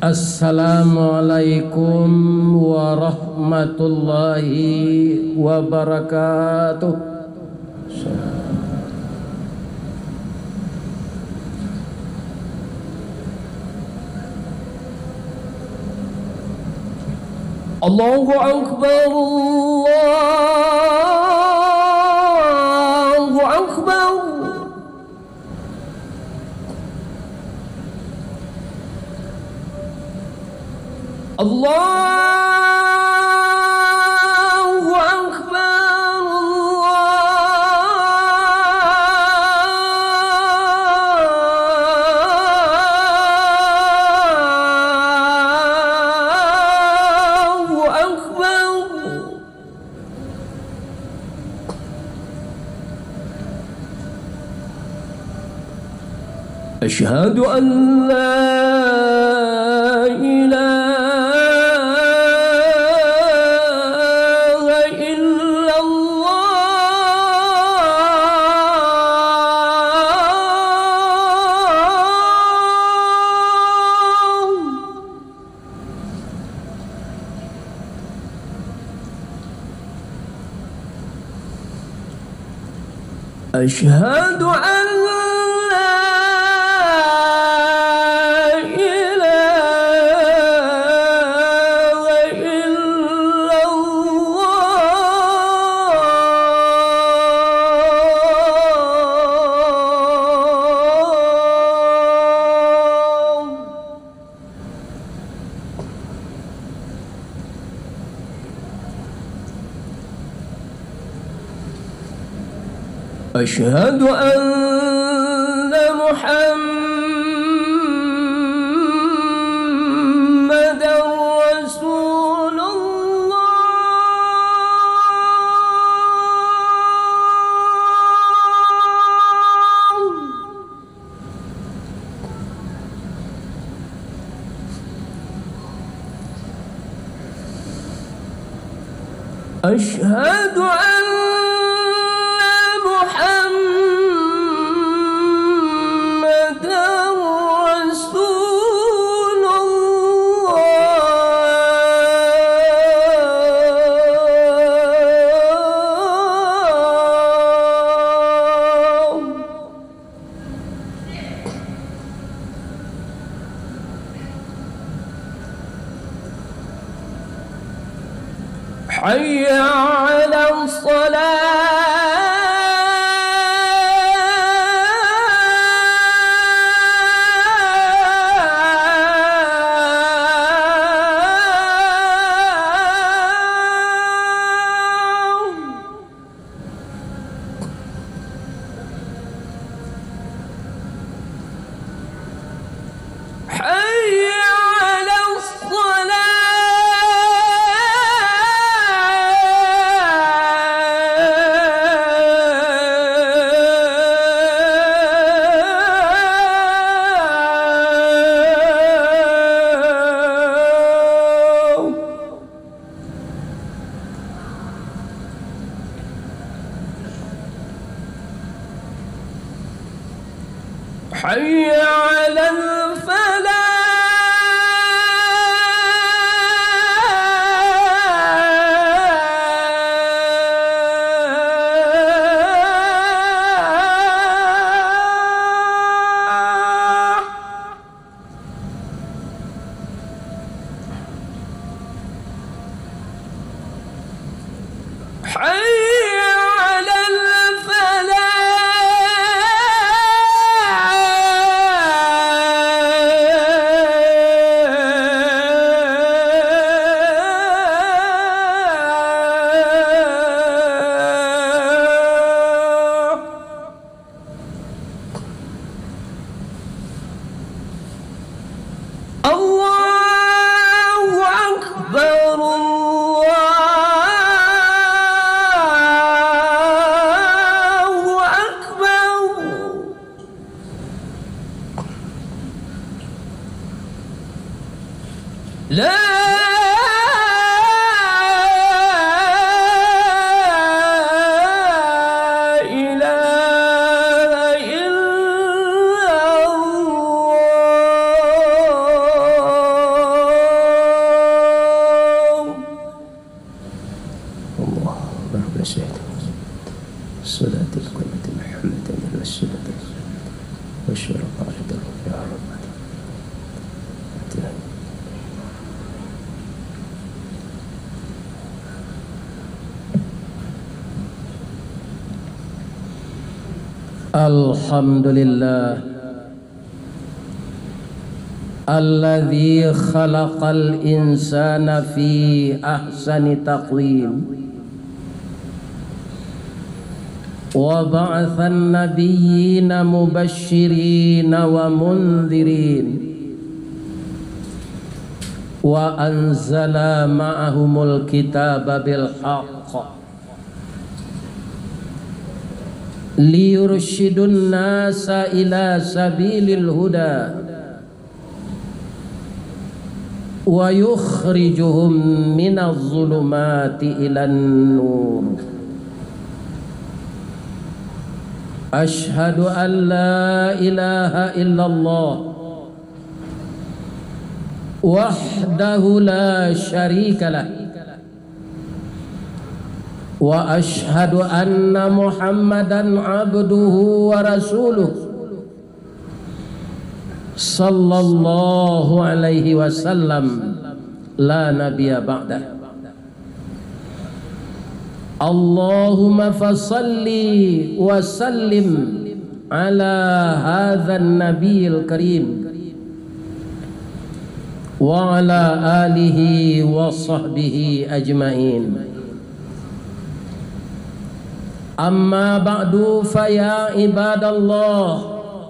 Assalamualaikum warahmatullahi wabarakatuh. Allahu Akbar, Allahu Akbar. Allahu Akbar, Allahu Akbar. Asyhadu an la ilaha أشهد أن لا إله إلا الله. أشهد أن محمدًا رسول الله. أشهد أن حي على الصلاة. حي على الفلاح. حي على الفلاح. صلاة القيمة محمد الوسيلة والشرفاء يا رب. Alhamdulillah alladzi khalaqal insana fi ahsani taqwim wa ba'athan nabiyyina mubashshirina wa mundhirin wa anzala ma'ahumul kitaba bil haqq liyurshidun nasa ila sabilil huda wa yukhrijuhum minaz zulumati ilan nur. Ashhadu an la ilaha illallah wahdahu la syarika lah wa ashhadu anna Muhammadan abduhu wa rasuluh sallallahu alaihi wasallam la nabiyya ba'dah. Allahumma fasalli wa sallim ala hadzal nabiyil karim wa ala alihi wa sahbihi ajmain. Amma ba'du fa ya ibadallah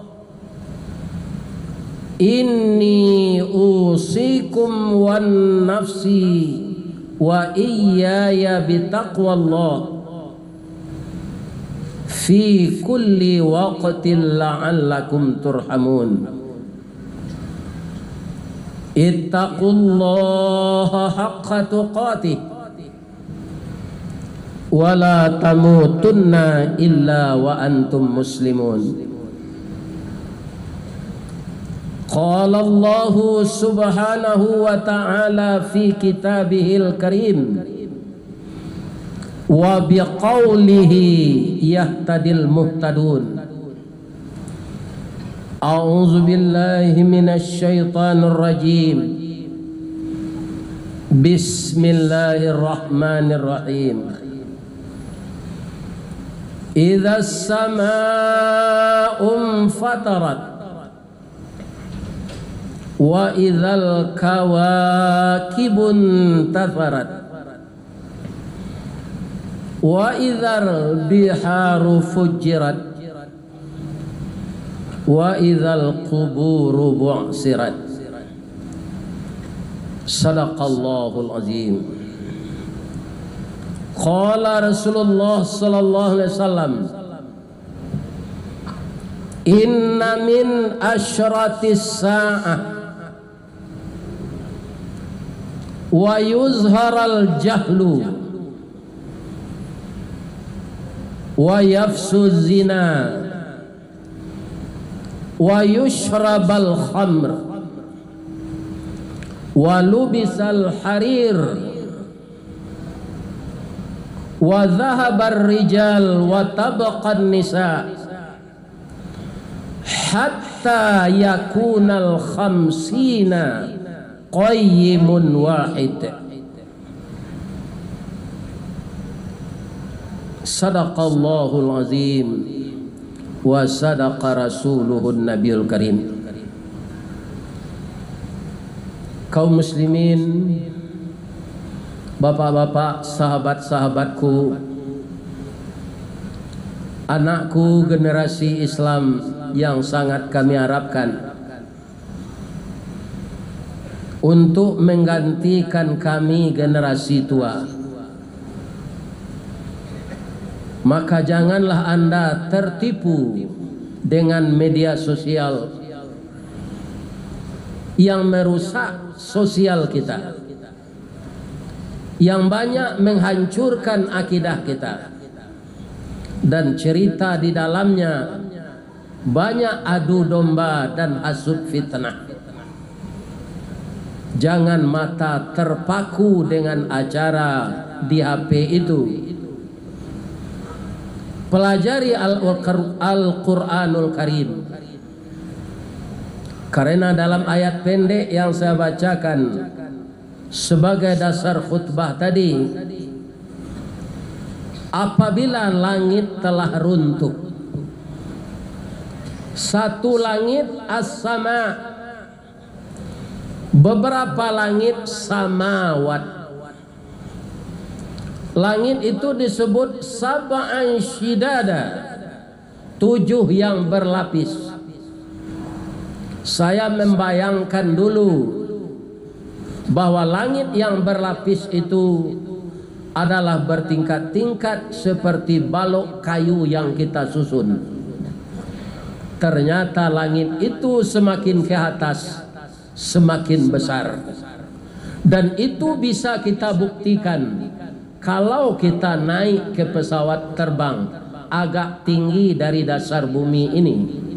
inni usikum wan nafsi wa iyaya bitaqwallah fi kulli waqtin la'allakum turhamun. Ittaqullaha haqqa tuqatih wa la tamutunna illa wa antum muslimun. Qala Allah subhanahu wa ta'ala fi kitabihil karim wa biqaulihi yahtadil muhtadun. A'udzu billahi minasy syaithanir rajim. Bismillahirrahmanirrahim. Idza as-samaa'u fatarat wa idzal kawakibun tafarat wa idzal biharu fujirat wa idzal quburu bu'sirat. Sadaqallahul azim. Qala Rasulullah sallallahu alaihi wasallam, inna min asyratis sa'ah wa yuzharal jahlu wa yafsu zina wa yushrabal khamr wa lubisal harir wa dhahabar rijal wa tabaqan nisa hatta yakunal khamsina qayyimun wahid. Sadaqallahul azim wa sadaqa rasuluhun nabiyul karim. Kaum muslimin, bapak-bapak, sahabat-sahabatku, anakku generasi Islam yang sangat kami harapkan untuk menggantikan kami generasi tua, maka janganlah Anda tertipu dengan media sosial yang merusak sosial kita, yang banyak menghancurkan akidah kita, dan cerita di dalamnya banyak adu domba dan hasud fitnah. Jangan mata terpaku dengan acara di HP itu. pelajari Al-Quranul Karim. Karena dalam ayat pendek yang saya bacakan sebagai dasar khutbah tadi, apabila langit telah runtuh, satu langit as-sama, beberapa langit samawat. Langit itu disebut sab'an syidada, 7 yang berlapis. Saya membayangkan dulu bahwa langit yang berlapis itu adalah bertingkat-tingkat seperti balok kayu yang kita susun. Ternyata langit itu semakin ke atas semakin besar. Dan itu bisa kita buktikan kalau kita naik ke pesawat terbang agak tinggi dari dasar bumi ini.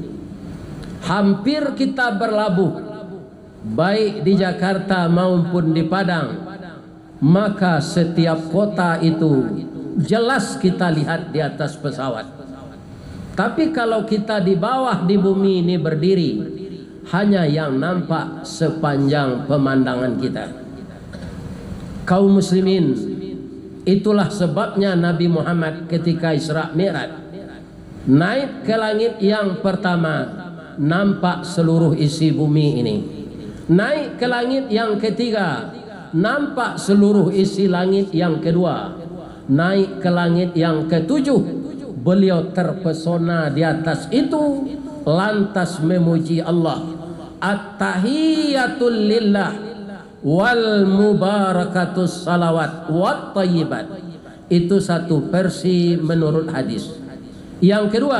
Hampir kita berlabuh baik di Jakarta maupun di Padang, maka setiap kota itu jelas kita lihat di atas pesawat. Tapi kalau kita di bawah di bumi ini berdiri, hanya yang nampak sepanjang pemandangan kita. Kaum muslimin, itulah sebabnya Nabi Muhammad ketika Isra Mi'raj naik ke langit yang pertama, nampak seluruh isi bumi ini. Naik ke langit yang ketiga, nampak seluruh isi langit yang kedua. Naik ke langit yang ketujuh, beliau terpesona di atas itu, lantas memuji Allah. At-tahiyatul lillah wal mubarakatus salawat wat tayyibat. Itu satu versi menurut hadis. Yang kedua,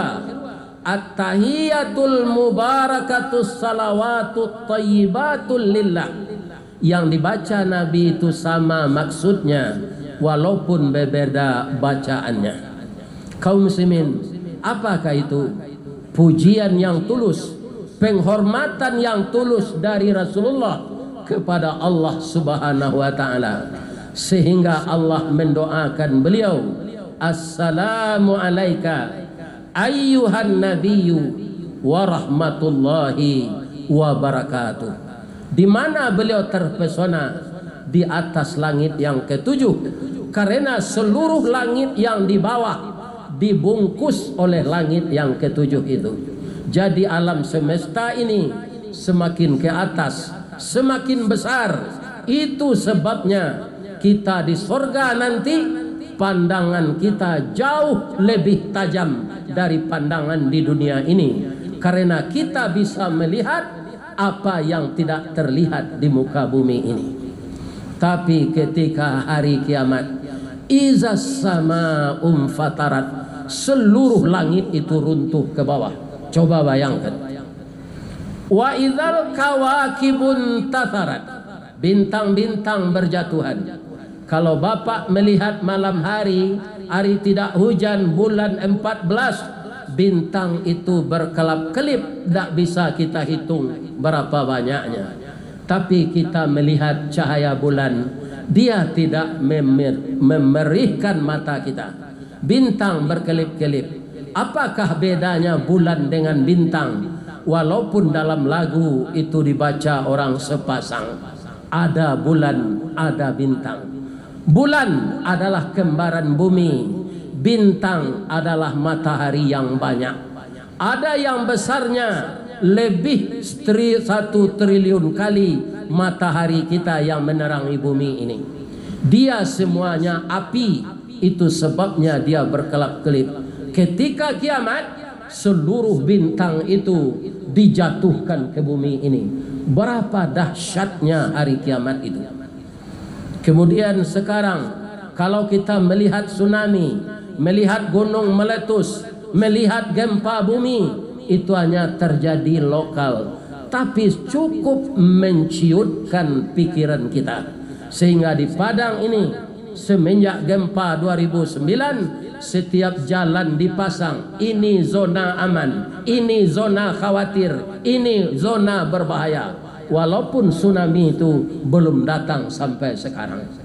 at-tahiyatul mubarakatus salawatut tayyibatul lillah. Yang dibaca Nabi itu sama maksudnya walaupun berbeda bacaannya. Kaum muslimin, apakah itu? Pujian yang tulus, penghormatan yang tulus dari Rasulullah kepada Allah Subhanahu wa taala, sehingga Allah mendoakan beliau, assalamu alayka ayyuhan nabiyyu wa rahmatullahi wa barakatuh. Di mana beliau terpesona? Di atas langit yang ketujuh, karena seluruh langit yang di bawah dibungkus oleh langit yang ketujuh itu. Jadi alam semesta ini semakin ke atas semakin besar. Itu sebabnya kita di surga nanti pandangan kita jauh lebih tajam dari pandangan di dunia ini, karena kita bisa melihat apa yang tidak terlihat di muka bumi ini. Tapi ketika hari kiamat, izas sama fatarat, seluruh langit itu runtuh ke bawah. Coba bayangkan. Wa idzal kawakibun tatharat, bintang-bintang berjatuhan. Kalau Bapak melihat malam hari, hari tidak hujan, bulan 14, bintang itu berkelap-kelip, tidak bisa kita hitung berapa banyaknya. Tapi kita melihat cahaya bulan, dia tidak memerihkan mata kita. Bintang berkelip-kelip. Apakah bedanya bulan dengan bintang? Walaupun dalam lagu itu dibaca orang sepasang, ada bulan, ada bintang. Bulan adalah kembaran bumi, bintang adalah matahari yang banyak. Ada yang besarnya lebih 1 triliun kali matahari kita yang menerangi bumi ini. Dia semuanya api, itu sebabnya dia berkelap-kelip. Ketika kiamat, seluruh bintang itu dijatuhkan ke bumi ini. Berapa dahsyatnya hari kiamat itu. Kemudian sekarang kalau kita melihat tsunami, melihat gunung meletus, melihat gempa bumi, itu hanya terjadi lokal, tapi cukup menciutkan pikiran kita. Sehingga di Padang ini semenjak gempa 2009, setiap jalan dipasang, ini zona aman, ini zona khawatir, ini zona berbahaya. Walaupun tsunami itu belum datang sampai sekarang.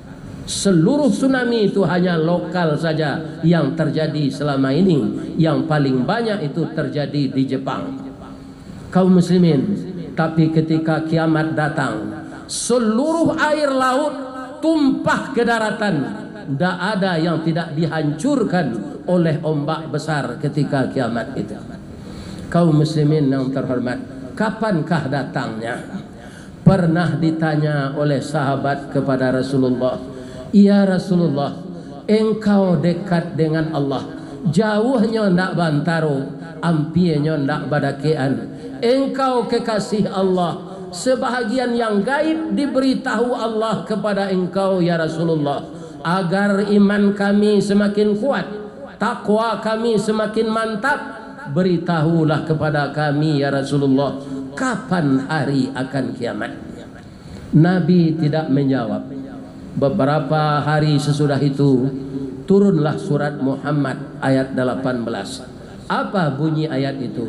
Seluruh tsunami itu hanya lokal saja yang terjadi selama ini. Yang paling banyak itu terjadi di Jepang. Kaum muslimin, tapi ketika kiamat datang, seluruh air laut tumpah ke daratan. Tidak ada yang tidak dihancurkan oleh ombak besar ketika kiamat itu. Kaum muslimin yang terhormat, kapankah datangnya? Pernah ditanya oleh sahabat kepada Rasulullah, "Ya Rasulullah, engkau dekat dengan Allah, jauhnya ndak bantaro, ampienya ndak badakean. Engkau kekasih Allah, sebahagian yang gaib diberitahu Allah kepada engkau ya Rasulullah, agar iman kami semakin kuat, takwa kami semakin mantap. Beritahulah kepada kami ya Rasulullah, kapan hari akan kiamat?" Nabi tidak menjawab. Beberapa hari sesudah itu turunlah surat Muhammad ayat 18. Apa bunyi ayat itu?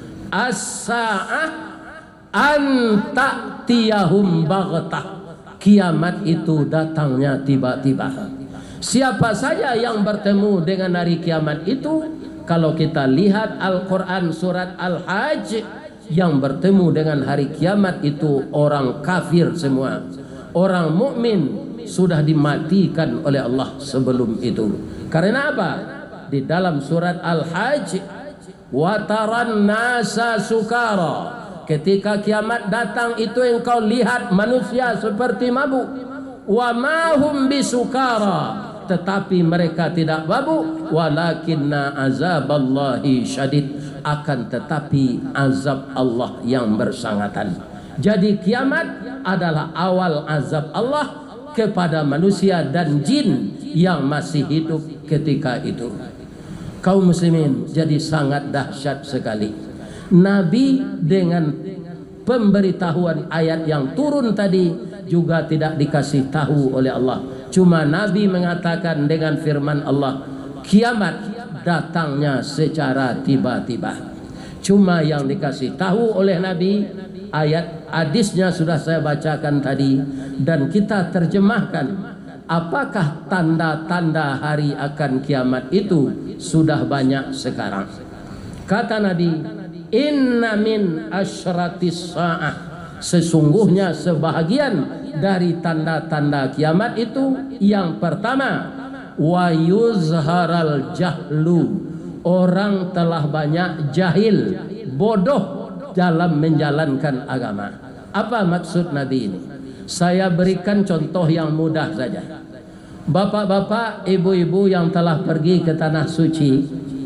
As-sa'ah an ta'tiyahum baghtah. Kiamat itu datangnya tiba-tiba. Siapa saja yang bertemu dengan hari kiamat itu, kalau kita lihat Al-Quran surat Al-Hajj, yang bertemu dengan hari kiamat itu orang kafir semua. Orang mukmin sudah dimatikan oleh Allah sebelum itu. Karena apa? Di dalam surat Al-Hajj, wataran nasa sukara, ketika kiamat datang itu engkau lihat manusia seperti mabuk. Wa ma hum bisukara, tetapi mereka tidak mabuk. Walakinna azaballahi syadid, akan tetapi azab Allah yang bersangatan. Jadi kiamat adalah awal azab Allah kepada manusia dan jin yang masih hidup ketika itu. Kaum muslimin, jadi sangat dahsyat sekali. Nabi dengan pemberitahuan ayat yang turun tadi juga tidak dikasih tahu oleh Allah. Cuma Nabi mengatakan dengan firman Allah, kiamat datangnya secara tiba-tiba. Cuma yang dikasih tahu oleh Nabi, ayat hadisnya sudah saya bacakan tadi dan kita terjemahkan. Apakah tanda-tanda hari akan kiamat itu? Sudah banyak sekarang. Kata Nabi, inna min asyratis sa'ah, sesungguhnya sebahagian dari tanda-tanda kiamat itu, yang pertama, wa yuzharal jahlu, orang telah banyak jahil, bodoh dalam menjalankan agama. Apa maksud Nabi ini? Saya berikan contoh yang mudah saja. Bapak-bapak, ibu-ibu yang telah pergi ke tanah suci,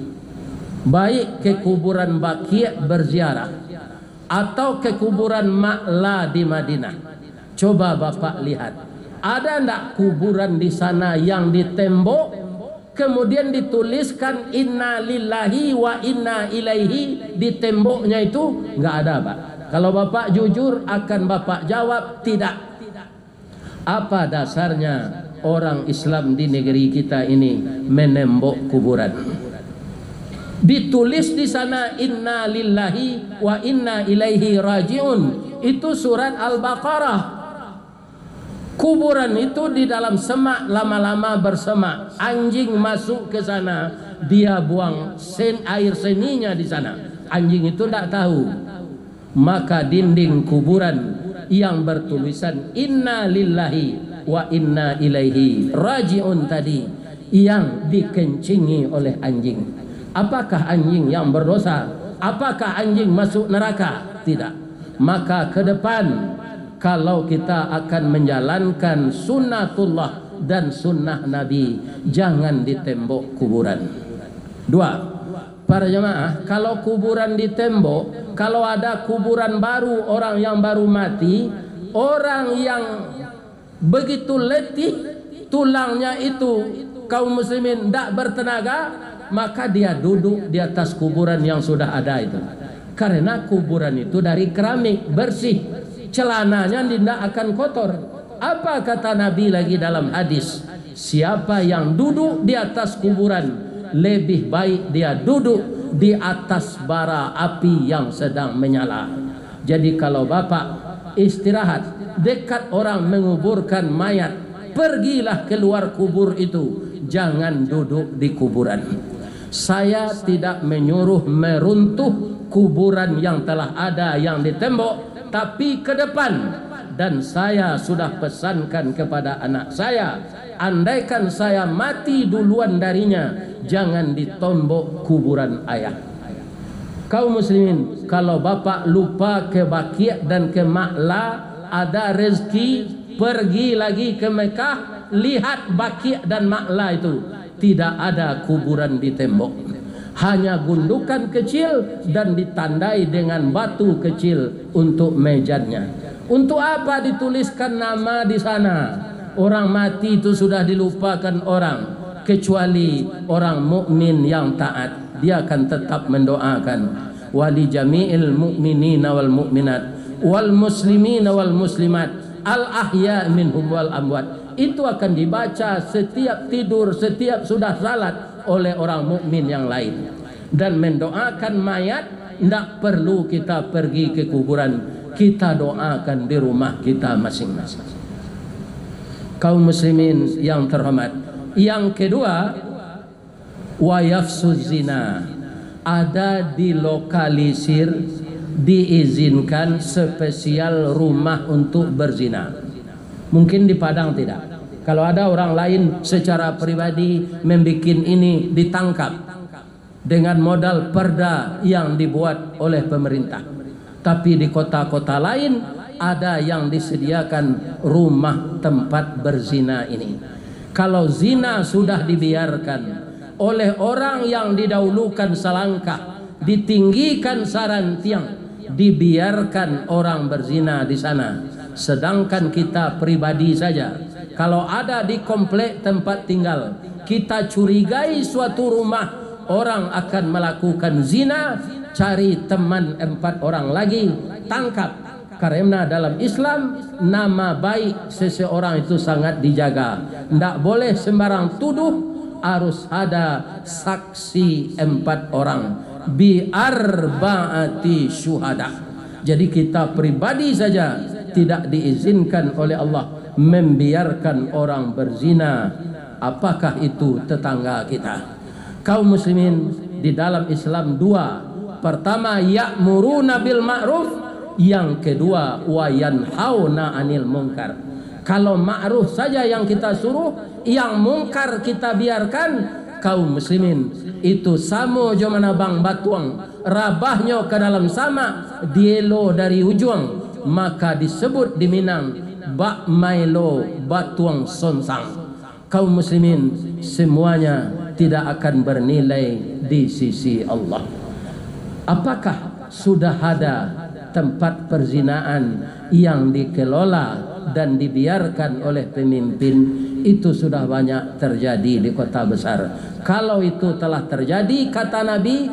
baik ke kuburan Baqi' berziarah atau ke kuburan Ma'la di Madinah, coba bapak lihat, ada ndak kuburan di sana yang di tembok kemudian dituliskan inna lillahi wa inna ilaihi di temboknya itu? Nggak ada, Pak. Kalau bapak jujur akan bapak jawab tidak. Apa dasarnya orang Islam di negeri kita ini menembok kuburan? Ditulis di sana inna lillahi wa inna ilaihi rajiun. Itu surat Al-Baqarah. Kuburan itu di dalam semak, lama-lama bersemak. Anjing masuk ke sana, dia buang air seninya di sana. Anjing itu tidak tahu. Maka dinding kuburan yang bertulisan inna lillahi wa inna ilaihi rajiun tadi yang dikencingi oleh anjing. Apakah anjing yang berdosa? Apakah anjing masuk neraka? Tidak. Maka ke depan kalau kita akan menjalankan sunnatullah dan sunnah Nabi, jangan ditembok kuburan. Dua, para jemaah, kalau kuburan ditembok, kalau ada kuburan baru, orang yang baru mati, orang yang begitu letih, tulangnya itu kaum muslimin tidak bertenaga, maka dia duduk di atas kuburan yang sudah ada itu. Karena kuburan itu dari keramik, bersih, celananya tidak akan kotor. Apa kata Nabi lagi dalam hadis? Siapa yang duduk di atas kuburan, lebih baik dia duduk di atas bara api yang sedang menyala. Jadi kalau bapak istirahat dekat orang menguburkan mayat, pergilah keluar kubur itu, jangan duduk di kuburan. Saya tidak menyuruh meruntuh kuburan yang telah ada yang di tembok, tapi ke depan. Dan saya sudah pesankan kepada anak saya, andaikan saya mati duluan darinya, jangan ditombok kuburan ayah. Kaum muslimin, kalau bapak lupa ke Baqi' dan ke Ma'la, ada rezeki pergi lagi ke Mekah, lihat Baqi' dan Ma'la itu tidak ada kuburan di tembok, hanya gundukan kecil dan ditandai dengan batu kecil untuk mejanya. Untuk apa dituliskan nama di sana? Orang mati itu sudah dilupakan orang, kecuali orang mukmin yang taat, dia akan tetap mendoakan wali jami'il mu'minina wal mu'minat wal muslimina wal muslimat al ahya minhum wal amwat. Itu akan dibaca setiap tidur, setiap sudah salat oleh orang mukmin yang lain. Dan mendoakan mayat tidak perlu kita pergi ke kuburan, kita doakan di rumah kita masing-masing. Kaum muslimin yang terhormat, yang kedua, wa yafsuz zina, ada dilokalisir, diizinkan spesial rumah untuk berzina. Mungkin di Padang tidak. Kalau ada orang lain secara pribadi membuat ini, ditangkap dengan modal perda yang dibuat oleh pemerintah. Tapi di kota-kota lain ada yang disediakan rumah tempat berzina ini. Kalau zina sudah dibiarkan oleh orang yang didahulukan selangkah, ditinggikan sarantiang, dibiarkan orang berzina di sana. Sedangkan kita pribadi saja, kalau ada di komplek tempat tinggal, kita curigai suatu rumah orang akan melakukan zina, cari teman 4 orang lagi, tangkap. Karena dalam Islam nama baik seseorang itu sangat dijaga. Tidak boleh sembarang tuduh, harus ada saksi 4 orang, bi arba'ati syuhada. Jadi kita pribadi saja tidak diizinkan oleh Allah membiarkan orang berzina, apakah itu tetangga kita. Kaum muslimin, di dalam Islam 2. Pertama, ya'muruna bil ma'ruf, yang kedua wa yanhauna 'anil munkar. Kalau ma'ruf saja yang kita suruh, yang mungkar kita biarkan, kaum muslimin, itu samo jomana bang batuang, rabahnya ke dalam sama, dielo dari ujung, maka disebut di Minang bak mailo batuang sonsang. Kaum muslimin, semuanya tidak akan bernilai di sisi Allah. Apakah sudah ada tempat perzinaan yang dikelola dan dibiarkan oleh pemimpin? Itu sudah banyak terjadi di kota besar. Kalau itu telah terjadi, kata Nabi,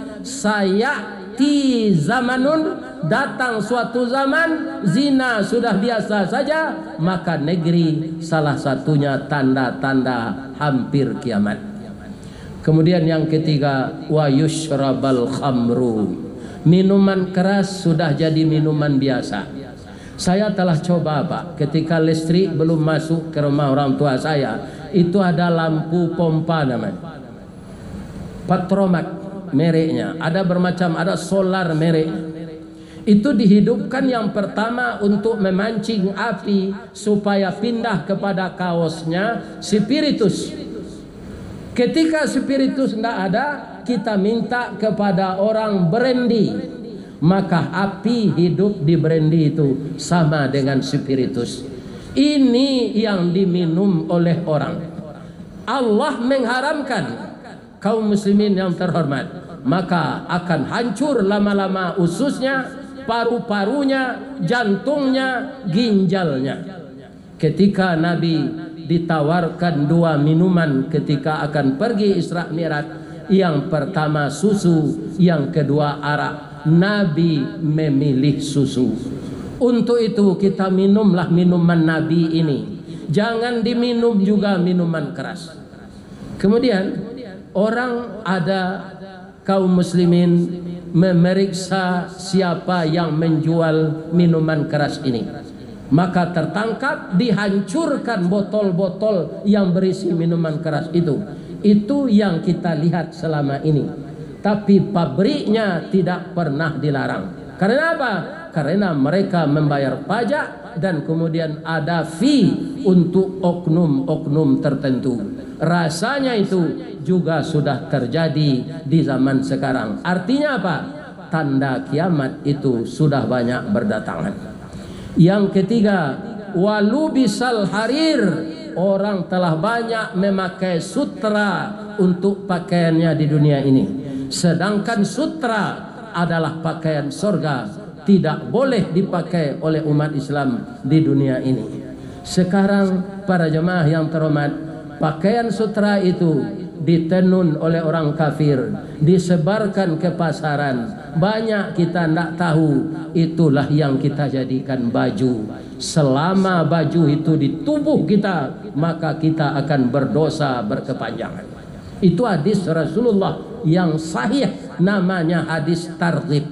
sayati zamanun, datang suatu zaman zina sudah biasa saja, maka negeri salah satunya tanda-tanda hampir kiamat. Kemudian yang ketiga, wa yushrabal khamru, minuman keras sudah jadi minuman biasa. Saya telah coba Pak, ketika listrik belum masuk ke rumah orang tua saya, itu ada lampu pompa namanya, Patromak mereknya, ada bermacam, ada solar mereknya. Itu dihidupkan yang pertama untuk memancing api supaya pindah kepada kaosnya spiritus. Ketika spiritus tidak ada, kita minta kepada orang brandy, maka api hidup di brandy itu sama dengan spiritus. Ini yang diminum oleh orang. Allah mengharamkan. Kaum muslimin yang terhormat, maka akan hancur lama-lama ususnya, paru-parunya, jantungnya, ginjalnya. Ketika Nabi ditawarkan 2 minuman ketika akan pergi Isra Mi'raj, yang pertama susu, yang kedua arak, Nabi memilih susu. Untuk itu kita minumlah minuman Nabi ini, jangan diminum juga minuman keras. Kemudian orang ada, kaum muslimin, memeriksa siapa yang menjual minuman keras ini. Maka tertangkap, dihancurkan botol-botol yang berisi minuman keras itu. Itu yang kita lihat selama ini. Tapi pabriknya tidak pernah dilarang. Karena apa? Karena mereka membayar pajak dan kemudian ada fee untuk oknum-oknum tertentu. Rasanya itu juga sudah terjadi di zaman sekarang. Artinya apa? Tanda kiamat itu sudah banyak berdatangan. Yang ketiga, walubisal harir. Orang telah banyak memakai sutra untuk pakaiannya di dunia ini. Sedangkan sutra adalah pakaian surga, tidak boleh dipakai oleh umat Islam di dunia ini. Sekarang para jemaah yang terhormat, pakaian sutra itu ditenun oleh orang kafir, disebarkan ke pasaran. Banyak kita tidak tahu, itulah yang kita jadikan baju. Selama baju itu di tubuh kita, maka kita akan berdosa berkepanjangan. Itu hadis Rasulullah yang sahih, namanya hadis targhib.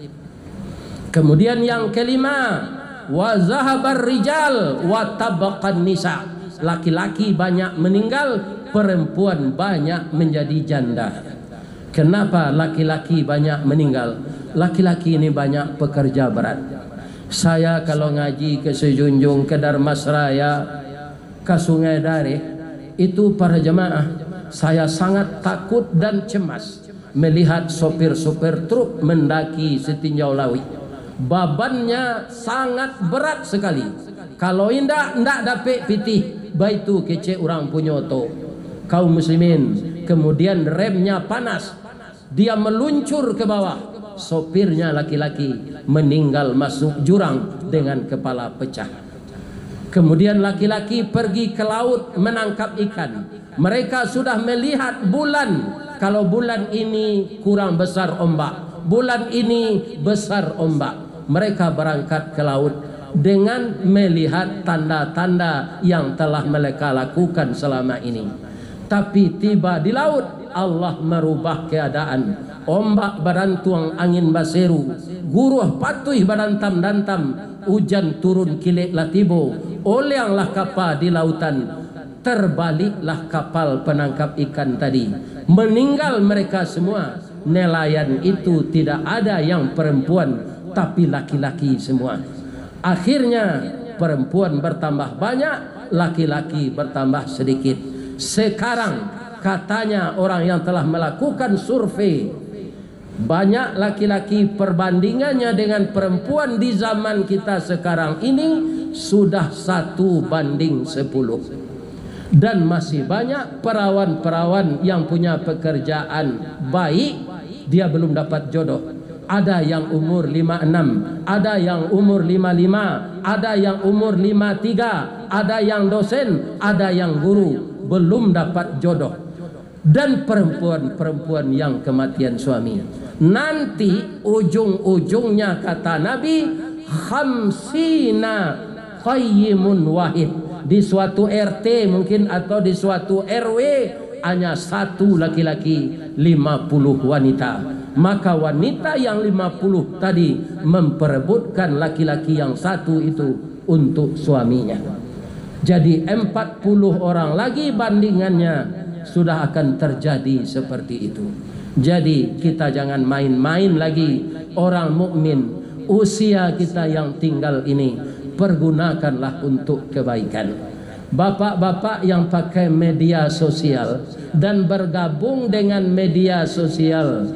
Kemudian yang kelima, wa zahabar rijal wa tabaqan nisa. Laki-laki banyak meninggal, perempuan banyak menjadi janda. Kenapa laki-laki banyak meninggal? Laki-laki ini banyak pekerja berat. Saya kalau ngaji ke Sejunjung, ke Darmasraya, ke Sungai Dareh, itu para jemaah, saya sangat takut dan cemas melihat sopir-sopir truk mendaki setinjau lawi. Babannya sangat berat sekali. Kalau indak dapat pitih, baitu kece orang punya to. Kaum muslimin, kemudian remnya panas, dia meluncur ke bawah. Sopirnya laki-laki meninggal masuk jurang dengan kepala pecah. Kemudian laki-laki pergi ke laut menangkap ikan. Mereka sudah melihat bulan. Kalau bulan ini kurang besar ombak, bulan ini besar ombak. Mereka berangkat ke laut dengan melihat tanda-tanda yang telah mereka lakukan selama ini. Tapi tiba di laut, Allah merubah keadaan. Ombak barantuang, angin baseru, guruh patuh barantam-dantam, hujan turun kilik latibo, oleanglah kapal di lautan, terbaliklah kapal penangkap ikan tadi. Meninggal mereka semua. Nelayan itu tidak ada yang perempuan, tapi laki-laki semua. Akhirnya perempuan bertambah banyak, laki-laki bertambah sedikit. Sekarang katanya orang yang telah melakukan survei, banyak laki-laki perbandingannya dengan perempuan di zaman kita sekarang ini sudah 1:10. Dan masih banyak perawan-perawan yang punya pekerjaan baik, dia belum dapat jodoh. Ada yang umur 56, ada yang umur 55, ada yang umur 53, ada yang dosen, ada yang guru, belum dapat jodoh. Dan perempuan-perempuan yang kematian suami, nanti ujung-ujungnya kata Nabi, khamsina qayyimun wahid. Di suatu RT mungkin atau di suatu RW hanya satu laki-laki, 50 wanita. Maka wanita yang 50 tadi memperebutkan laki-laki yang satu itu untuk suaminya. Jadi 40 orang lagi bandingannya sudah akan terjadi seperti itu. Jadi kita jangan main-main lagi. Orang mukmin, usia kita yang tinggal ini, pergunakanlah untuk kebaikan. Bapak-bapak yang pakai media sosial dan bergabung dengan media sosial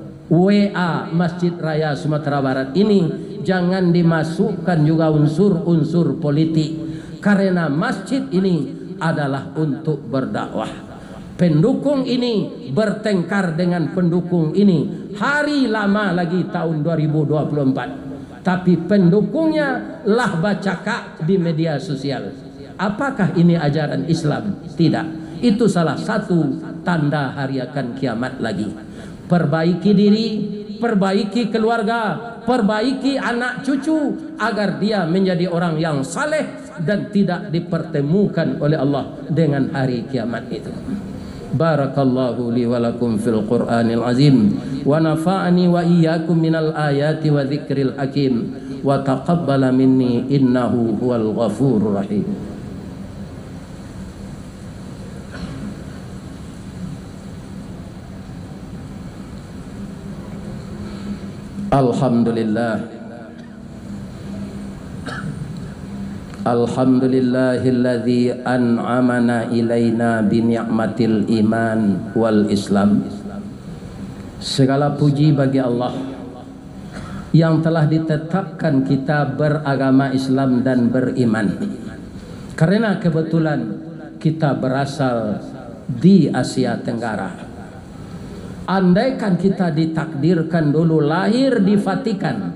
WA Masjid Raya Sumatera Barat ini, jangan dimasukkan juga unsur-unsur politik, karena masjid ini adalah untuk berdakwah. Pendukung ini bertengkar dengan pendukung ini. Hari lama lagi tahun 2024. Tapi pendukungnya lah bacaka di media sosial. Apakah ini ajaran Islam? Tidak. Itu salah satu tanda hari akan kiamat lagi. Perbaiki diri, perbaiki keluarga, perbaiki anak cucu agar dia menjadi orang yang saleh dan tidak dipertemukan oleh Allah dengan hari kiamat itu. Barakallahu li wa lakum fil Qur'anil azim wa nafa'ani wa iyyakum minal ayati wa dzikril hakim wa taqabbala minni innahu huwal ghafurur rahim. Alhamdulillahilladzi an'amana ilaina bi ni'matil iman wal islam. Segala puji bagi Allah yang telah ditetapkan kita beragama Islam dan beriman. Karena kebetulan kita berasal di Asia Tenggara. Andaikan kita ditakdirkan dulu lahir di Vatikan,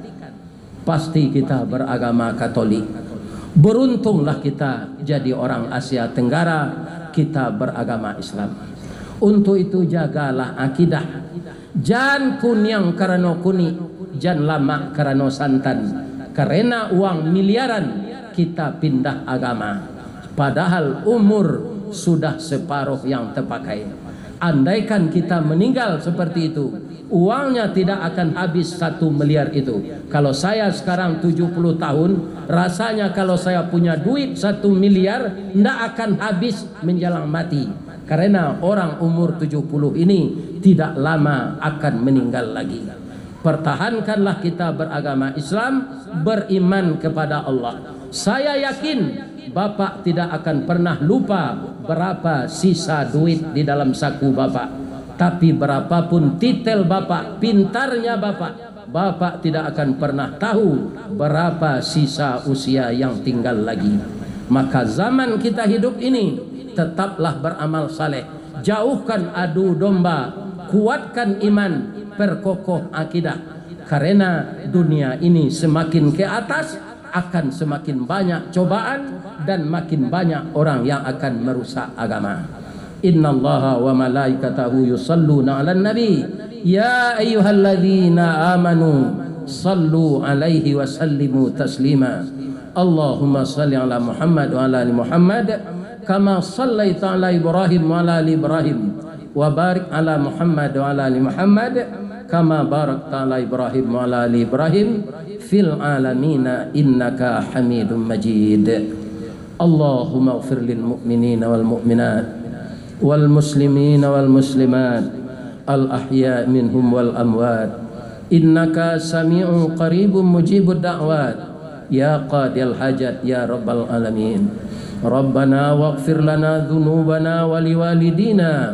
pasti kita beragama Katolik. Beruntunglah kita jadi orang Asia Tenggara, kita beragama Islam. Untuk itu jagalah akidah. Jan kunyang karena kuni, jan lama karena santan. Karena uang miliaran kita pindah agama. Padahal umur sudah separuh yang terpakai. Andaikan kita meninggal seperti itu, uangnya tidak akan habis 1 miliar itu. Kalau saya sekarang 70 tahun, rasanya kalau saya punya duit 1 miliar, tidak akan habis menjelang mati. Karena orang umur 70 ini tidak lama akan meninggal lagi. Pertahankanlah kita beragama Islam, beriman kepada Allah. Saya yakin Bapak tidak akan pernah lupa berapa sisa duit di dalam saku Bapak. Tapi berapapun titel Bapak, pintarnya Bapak tidak akan pernah tahu berapa sisa usia yang tinggal lagi. Maka zaman kita hidup ini, tetaplah beramal saleh. Jauhkan adu domba, kuatkan iman, perkokoh akidah. Karena dunia ini semakin ke atas, akan semakin banyak cobaan dan makin banyak orang yang akan merusak agama. Innallaha wa malaikatahu yusalluna 'alan nabi ya ayyuhalladzina amanu sallu 'alaihi wa sallimu taslima. Allahumma shalli 'ala Muhammad wa 'ala ali Muhammad kama shallaita 'ala Ibrahim wa 'ala ali Ibrahim wa barik 'ala Muhammad wa 'ala ali Muhammad kama barakta 'ala Ibrahim wa 'ala ali Ibrahim fil alamina innaka Hamidum Majid. Allahumma ighfir lil mu'minina wal mu'minat wal muslimina wal muslimat al ahya minhum wal amwat innaka sami'un qaribun mujibud da'wat ya qadil hajat ya rabbal alamin. Rabbana waghfir lana dhunubana wa liwalidina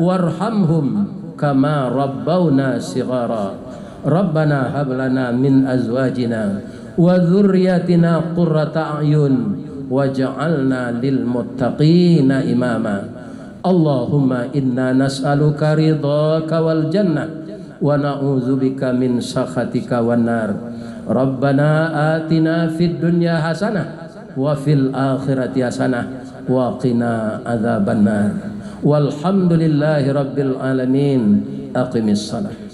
warhamhum kama rabbawna shighara. Rabbana hab lana min azwajina wa dhurriyyatina qurrata a'yun waj'alna lil muttaqina imama. Allahumma inna nas'aluka ridhaka wal jannah wa na'udzubika min sakhatika wan nar. Rabbana atina fid dunya hasanah wa fil akhirati hasanah wa qina adzabannar. Walhamdulillahi rabbil alamin. Aqimis salat.